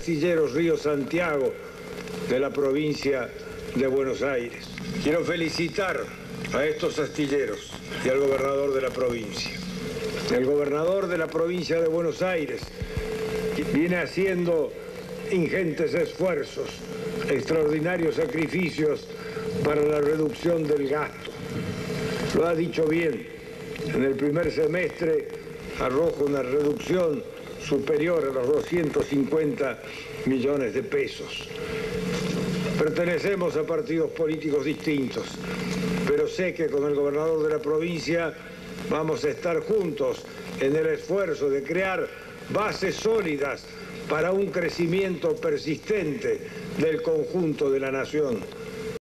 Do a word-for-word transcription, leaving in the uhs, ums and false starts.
astilleros Río Santiago de la provincia de Buenos Aires. Quiero felicitar a estos astilleros y al gobernador de la provincia. El gobernador de la provincia de Buenos Aires viene haciendo ingentes esfuerzos, extraordinarios sacrificios para la reducción del gasto. Lo ha dicho bien, en el primer semestre arroja una reducción superior a los doscientos cincuenta millones de pesos. Pertenecemos a partidos políticos distintos, pero sé que con el gobernador de la provincia vamos a estar juntos en el esfuerzo de crear bases sólidas para un crecimiento persistente del conjunto de la nación.